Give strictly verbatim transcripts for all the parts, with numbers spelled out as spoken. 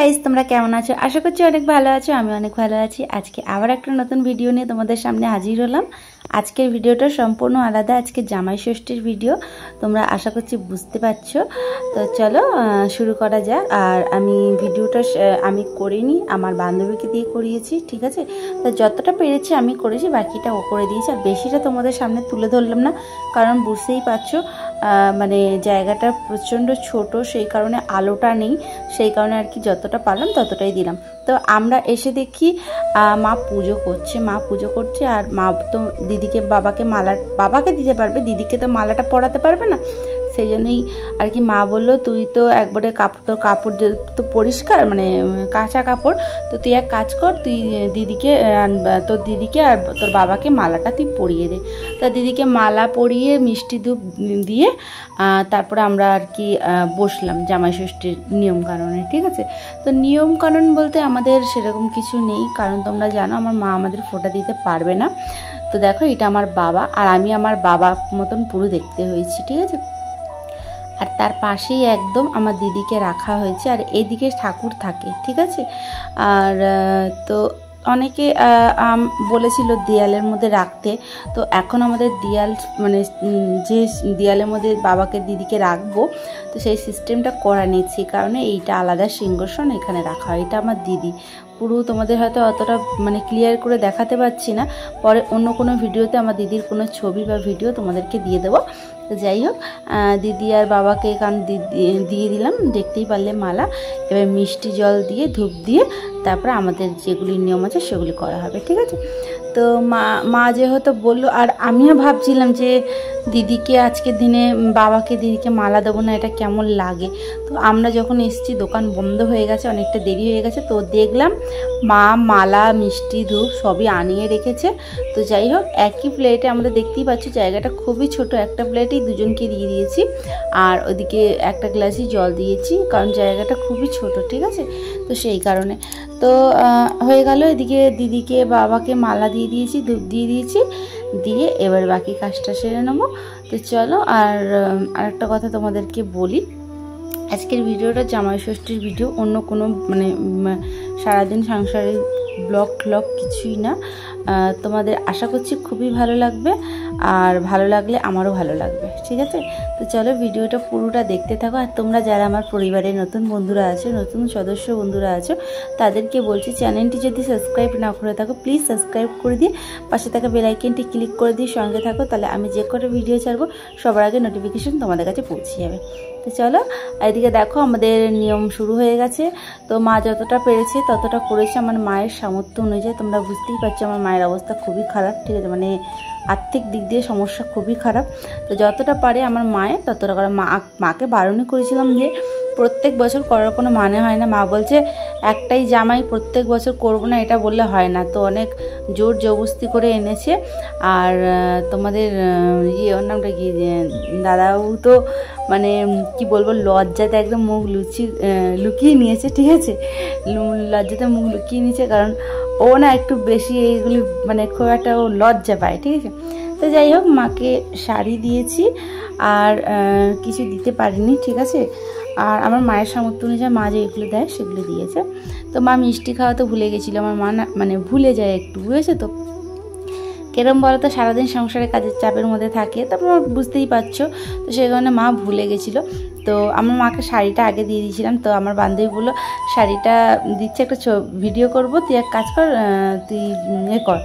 Guys, তোমরা কেমন আছো? আশা করছি অনেক ভালো আছো। আমি অনেক ভালো আছি। আজকে আবার একটা নতুন ভিডিও নিয়ে তোমাদের সামনে হাজির হলাম। আজকের ভিডিওটা সম্পূর্ণ আলাদা। আজকে জামাই ষষ্ঠীর ভিডিও, তোমরা আশা করছি বুঝতে পারছো। তো চলো শুরু করা যাক। আর আমি ভিডিওটা আমি করিনি, আমার বান্ধবীকে দিয়ে করিয়েছি, ঠিক আছে? তো যতটা পেরেছি আমি করেছি, বাকিটা ও করে দিয়েছি। আর বেশিটা তোমাদের সামনে তুলে ধরলাম না, কারণ বুঝতেই পারছো মানে জায়গাটা প্রচণ্ড ছোট, সেই কারণে আলোটা নেই, সেই কারণে আর কি যতটা পারলাম ততটাই দিলাম। তো আমরা এসে দেখি মা পুজো করছে মা পুজো করছে আর মা তো দিদিকে বাবাকে মালা বাবাকে দিতে পারবে, দিদিকে তো মালাটা পরাতে পারবে না। সেই জন্যই আর কি মা বললো, তুই তো একবারে কাপড় তোর কাপড় তো পরিষ্কার, মানে কাঁচা কাপড়, তো তুই এক কাজ কর, তুই দিদিকে তোর দিদিকে আর তোর বাবাকে মালাটা তুই পরিয়ে দে। তা দিদিকে মালা পরিয়ে মিষ্টি ধূপ দিয়ে তারপরে আমরা আর কি বসলাম জামাই ষষ্ঠীর নিয়মকানুনে, ঠিক আছে? তো নিয়মকানুন বলতে আমাদের সেরকম কিছু নেই, কারণ তোমরা জানো আমার মা আমাদের ফোঁটা দিতে পারবে না। তো দেখো, এটা আমার বাবা, আর আমি আমার বাবা মতন পুরো দেখতে হয়েছি, ঠিক আছে? আর তার পাশেই একদম আমার দিদিকে রাখা হয়েছে, আর এদিকে ঠাকুর থাকে, ঠিক আছে? আর তো অনেকে বলেছিল দেয়ালের মধ্যে রাখতে, তো এখন আমাদের দেয়াল মানে যে দেয়ালের মধ্যে বাবাকে দিদিকে রাখবো, তো সেই সিস্টেমটা করা নিচ্ছি, কারণে এইটা আলাদা সিংহাসন এখানে রাখা হয়। এটা আমার দিদি পুরো, তোমাদের হয়তো অতটা মানে ক্লিয়ার করে দেখাতে পারছি না, পরে অন্য কোনো ভিডিওতে আমার দিদির কোনো ছবি বা ভিডিও তোমাদেরকে দিয়ে দেবো। তো যাই হোক, দিদি আর বাবাকে এখান দিয়ে দিলাম, দেখতেই পারলে মালা। এবার মিষ্টি জল দিয়ে ধূপ দিয়ে তারপরে আমাদের যেগুলি নিয়ম আছে সেগুলি করা হবে, ঠিক আছে? তো মা মা যেহেতু বললো, আর আমিও ভাবছিলাম যে দিদিকে আজকের দিনে বাবাকে দিদিকে মালা দেবো না, এটা কেমন লাগে। তো আমরা যখন এসেছি দোকান বন্ধ হয়ে গেছে, অনেকটা দেরি হয়ে গেছে, তো দেখলাম মা মালা মিষ্টি ধূপ সবই আনিয়ে রেখেছে। তো যাই হোক, একই প্লেটে আমরা দেখতেই পাচ্ছি জায়গাটা খুবই ছোট, একটা প্লেটেই দুজনকে দিয়ে দিয়েছি, আর ওদিকে একটা গ্লাসই জল দিয়েছি, কারণ জায়গাটা খুবই ছোট, ঠিক আছে? তো সেই কারণে তো হয়ে গেল। এদিকে দিদিকে বাবাকে মালা দিয়ে দিয়েছি, ধূপ দিয়ে দিয়েছি, দিয়ে এবার বাকি কাজটা সেরে নেবো। তো চলো, আর আরেকটা কথা তোমাদেরকে বলি, আজকের ভিডিওটা জামাই ষষ্ঠীর ভিডিও, অন্য কোনো মানে সারাদিন সাংসারিক ব্লগ ফ্লগ কিছুই না। তোমাদের আশা করছি খুবই ভালো লাগবে, আর ভালো লাগলে আমারও ভালো লাগবে, ঠিক আছে? তো চলো ভিডিওটা পুরোটা দেখতে থাকো। আর তোমরা যারা আমার পরিবারের নতুন বন্ধুরা আছো, নতুন সদস্য বন্ধুরা আছো, তাদেরকে বলছি চ্যানেলটি যদি সাবস্ক্রাইব না করে থাকো, প্লিজ সাবস্ক্রাইব করে দিয়ে পাশে থাকা বেল আইকনটি ক্লিক করে দিয়ে সঙ্গে থাকো, তাহলে আমি যে কটা ভিডিও ছাড়বো সবার আগে নোটিফিকেশন তোমাদের কাছে পৌঁছে যাবে। তো চলো, এদিকে দেখো আমাদের নিয়ম শুরু হয়ে গেছে। তো মা যতটা পেরেছে ততটা করেছে আমার মায়ের সামর্থ্য অনুযায়ী। তোমরা বুঝতেই পারছো আমার মায়ের অবস্থা খুবই খারাপ, ঠিক আছে? মানে আর্থিক দিক দিয়ে সমস্যা খুবই খারাপ। তো যতটা পারে আমার মায়ের ততটা করে, মা মাকে বারণই করেছিলাম যে প্রত্যেক বছর করার কোনো মানে হয় না। মা বলছে একটাই জামাই প্রত্যেক বছর করবো না, এটা বললে হয় না। তো অনেক জোর জবরদস্তি করে এনেছে। আর তোমাদের ইয়ে ওর নামটা কি, দাদাও তো মানে কি বলবো, লজ্জাতে একদম মুখ লুচি লুকিয়ে নিয়েছে, ঠিক আছে? লজ্জাতে মুখ লুকিয়ে নিয়েছে, কারণ ও না একটু বেশি এইগুলি মানে খুব একটা ও লজ্জা পায়, ঠিক আছে? তো যাই হোক, মাকে শাড়ি দিয়েছি, আর কিছু দিতে পারিনি, ঠিক আছে? আর আমার মায়ের সামর্থ্য অনুযায়ী মা যেগুলো দেয় সেগুলো দিয়েছে। তো মা মিষ্টি খাওয়া তো ভুলে গেছিলো, আমার মা না মানে ভুলে যায় একটু, বুঝেছে তো? কেরম বলো তো, সারাদিন সংসারের কাজের চাপের মধ্যে থাকে, তারপর বুঝতেই পারছো। তো সেই কারণে মা ভুলে গেছিলো। তো আমার মাকে শাড়িটা আগে দিয়ে দিয়েছিলাম। তো আমার বান্ধবী বললো শাড়িটা দিচ্ছে, একটা ভিডিও করবো, তুই এক কাজ কর, তুই এ কর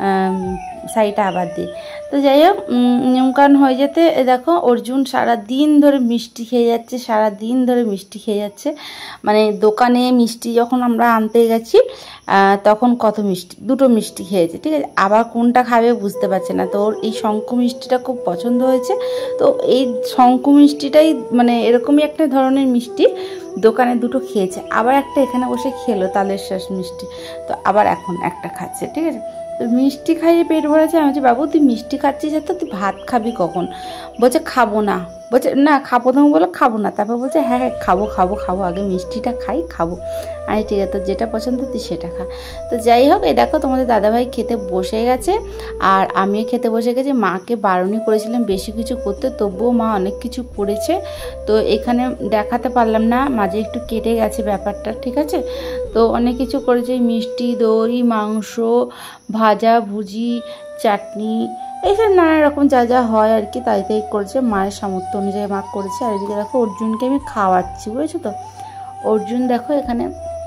শাড়িটা আবার দিই। তো যাই হোক, নিয়মকানুন হয়ে যেতে দেখো অর্জুন সারা দিন ধরে মিষ্টি খেয়ে যাচ্ছে, সারা দিন ধরে মিষ্টি খেয়ে যাচ্ছে। মানে দোকানে মিষ্টি যখন আমরা আনতে গেছি তখন কত মিষ্টি, দুটো মিষ্টি খেয়েছে, ঠিক আছে? আবার কোনটা খাবে বুঝতে পারছে না। তো ওর এই শঙ্কু মিষ্টিটা খুব পছন্দ হয়েছে। তো এই শঙ্কু মিষ্টিটাই মানে এরকমই একটা ধরনের মিষ্টি, দোকানে দুটো খেয়েছে, আবার একটা এখানে বসে খেলো তালের শ্বাস মিষ্টি, তো আবার এখন একটা খাচ্ছে, ঠিক আছে? তো মিষ্টি খাইয়ে পেট ভরেছে। আমি বলছি বাবু তুই মিষ্টি খাচ্ছিস, তো তুই ভাত খাবি কখন? বলছে খাবো না, বলছে না খাবো, প্রথমে বলো খাবো না, তারপর বলছে হ্যাঁ হ্যাঁ খাবো খাবো খাবো আগে মিষ্টিটা খাই খাবো। আমি ঠিক আছে, তো যেটা পছন্দ তুই সেটা খা। তো যাই হোক, এই দেখো তোমাদের দাদাভাই খেতে বসে গেছে আর আমিও খেতে বসে গেছি। মাকে বারণই করেছিলাম বেশি কিছু করতে, তবুও মা অনেক কিছু করেছে। তো এখানে দেখাতে পারলাম না, মাঝে একটু কেটে গেছে ব্যাপারটা, ঠিক আছে। তো অনেক কিছু করেছে, মিষ্টি, দই, মাংস, ভাজা ভুজি, চাটনি, এইসব নানা রকম যা যা হয় আর কি তাই তাই করেছে, মায়ের সামর্থ্য অনুযায়ী মা করেছে। আর এদিকে দেখো অর্জুনকে আমি খাওয়াচ্ছি, বুঝেছো তো। অর্জুন দেখো এখানে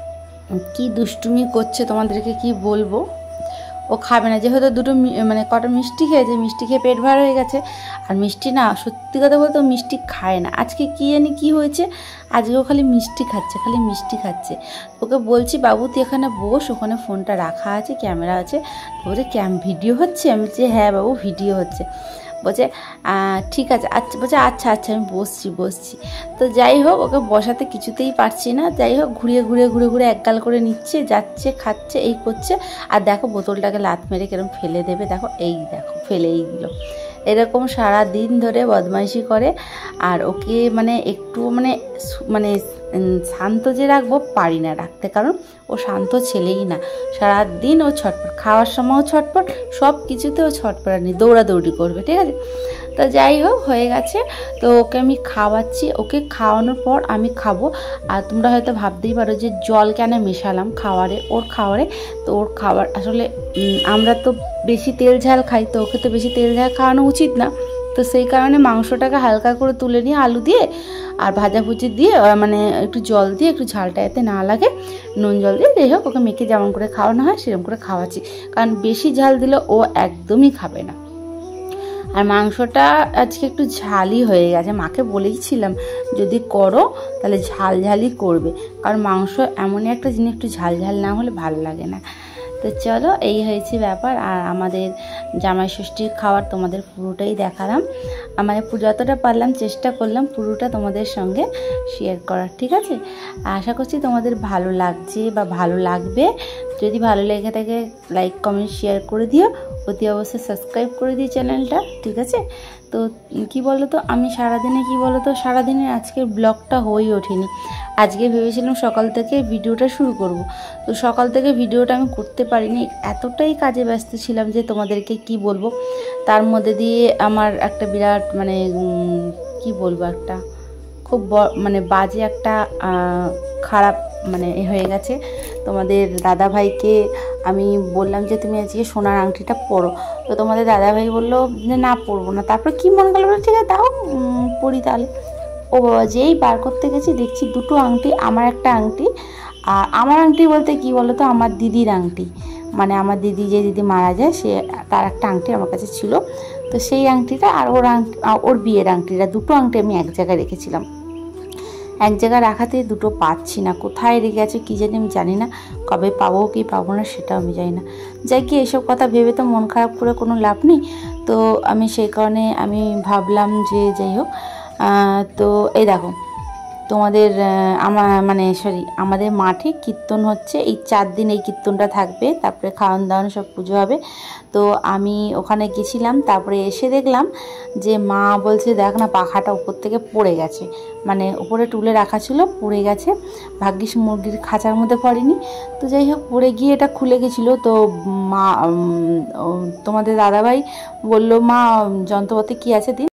কি দুষ্টুমি করছে, তোমাদেরকে কি বলবো। ও খাবে না, যেহেতু দুটো মানে কটা মিষ্টি খেয়েছে, মিষ্টি খেয়ে পেট ভার হয়ে গেছে। আর মিষ্টি না, সত্যি কথা বলতে ও মিষ্টি খায় না। আজকে কি জানি কি হয়েছে, আজকেও খালি মিষ্টি খাচ্ছে, খালি মিষ্টি খাচ্ছে। ওকে বলছি বাবু তুই এখানে বস, ওখানে ফোনটা রাখা আছে, ক্যামেরা আছে। বলছে ক্যাম ভিডিও হচ্ছে? আমি বলছি হ্যাঁ বাবু ভিডিও হচ্ছে। বলছে ঠিক আছে, আচ্ছা বলছে আচ্ছা আচ্ছা আমি বসছি বসছি। তো যাই হোক, ওকে বসাতে কিছুতেই পারছি না। যাই হোক, ঘুরিয়ে ঘুরিয়ে ঘুরে ঘুরে একগাল করে নিচ্ছে, যাচ্ছে, খাচ্ছে, এই করছে। আর দেখো বোতলটাকে লাত মেরে কিরম ফেলে দেবে, দেখো এই দেখো ফেলেই দিল। এরকম সারা দিন ধরে বদমাইশি করে। আর ওকে মানে একটু মানে মানে শান্ত যে রাখবো পারি না রাখতে, কারণ ও শান্ত ছেলেই না। সারাদিন ও ছটপট, খাওয়ার সময়ও ছটপট, সব কিছুতে ও ছটপটানি, দৌড়াদৌড়ি করবে, ঠিক আছে। তো যাই হোক হয়ে গেছে। তো ওকে আমি খাওয়াচ্ছি, ওকে খাওয়ানোর পর আমি খাবো। আর তোমরা হয়তো ভাবতেই পারো যে জল কেন মেশালাম খাবারে, ওর খাবারে। তো ওর খাবার আসলে আমরা তো বেশি তেল ঝাল খাই, তো ওকে তো বেশি তেল ঝাল খাওয়ানো উচিত না। তো সেই কারণে মাংসটাকে হালকা করে তুলে নিয়ে আলু দিয়ে আর ভাজাভুজি দিয়ে মানে একটু জল দিয়ে, একটু ঝালটা এতে না লাগে, নুন জল দিয়ে, যাই হোক ওকে মেখে যেমন করে খাওয়ানো হয় সেরকম করে খাওয়াচ্ছি। কারণ বেশি ঝাল দিলে ও একদমই খাবে না। আর মাংসটা আজকে একটু ঝালই হয়ে গেছে, মাকে বলেইছিলাম যদি করো তাহলে ঝাল ঝালই করবে, কারণ মাংস এমনই একটা জিনিস একটু ঝাল ঝাল না হলে ভালো লাগে না। তো চলো এই হয়েছে ব্যাপার। আর আমাদের জামাই ষষ্ঠীর খাবার তোমাদের পুরোটাই দেখালাম, আমাদের যতটা পারলাম চেষ্টা করলাম পুরোটা তোমাদের সঙ্গে শেয়ার করার, ঠিক আছে। আশা করছি তোমাদের ভালো লাগছে বা ভালো লাগবে। যদি ভালো লেগে থাকে লাইক কমেন্ট শেয়ার করে দিও, অতি অবশ্যই সাবস্ক্রাইব করে দিই চ্যানেলটা, ঠিক আছে। তো কি বলো তো, আমি সারাদিনে কি বলো তো সারাদিনে আজকের ব্লগটা হয়ে ওঠেনি। আজকে ভেবেছিলাম সকাল থেকে ভিডিওটা শুরু করব, তো সকাল থেকে ভিডিওটা আমি করতে পারিনি, এতটাই কাজে ব্যস্ত ছিলাম যে তোমাদেরকে কি বলবো। তার মধ্যে দিয়ে আমার একটা বিরাট মানে কি বলবো একটা খুব মানে বাজে একটা খারাপ মানে হয়ে গেছে। তোমাদের দাদাভাইকে আমি বললাম যে তুমি আজকে সোনার আংটিটা পরো, তো তোমাদের দাদাভাই বললো যে না পরবো না। তারপর কি মনে গেল, ঠিক আছে দাও পরি তাহলে। ও বাবা, যেই বার করতে গেছি দেখছি দুটো আংটি, আমার একটা আংটি, আর আমার আংটি বলতে কি বলো তো আমার দিদির আংটি, মানে আমার দিদি যে দিদি মারা যায় সে তার একটা আংটি আমার কাছে ছিল। তো সেই আংটিটা আর ওর আংটি, ওর বিয়ের আংটিটা, দুটো আংটি আমি এক জায়গায় রেখেছিলাম। এক জায়গায় রাখাতে দুটো পাচ্ছি না, কোথায় রেখে আছে কী জানি, আমি জানি না। কবে পাবো কি পাবো না সেটাও আমি জানি না। যাই কি এসব কথা ভেবে তো মন খারাপ করে কোনো লাভ নেই। তো আমি সেই কারণে আমি ভাবলাম যে যাই হোক। তো এই দেখো তোমাদের আমার মানে সরি আমাদের মাঠে কীর্তন হচ্ছে, এই চার দিন এই কীর্তনটা থাকবে, তারপরে খাওয়ান দাওয়ান সব পুজো হবে। তো আমি ওখানে গেছিলাম, তারপরে এসে দেখলাম যে মা বলছে দেখ না পাখাটা উপর থেকে পড়ে গেছে, মানে উপরে তুলে রাখা ছিল পড়ে গেছে, ভাগ্যিস মুরগির খাঁচার মধ্যে পড়েনি। তো যাই হোক পড়ে গিয়ে এটা খুলে গেছিলো। তো মা তোমাদের দাদাভাই বললো মা যন্ত্রপাতি কী আছে দিন।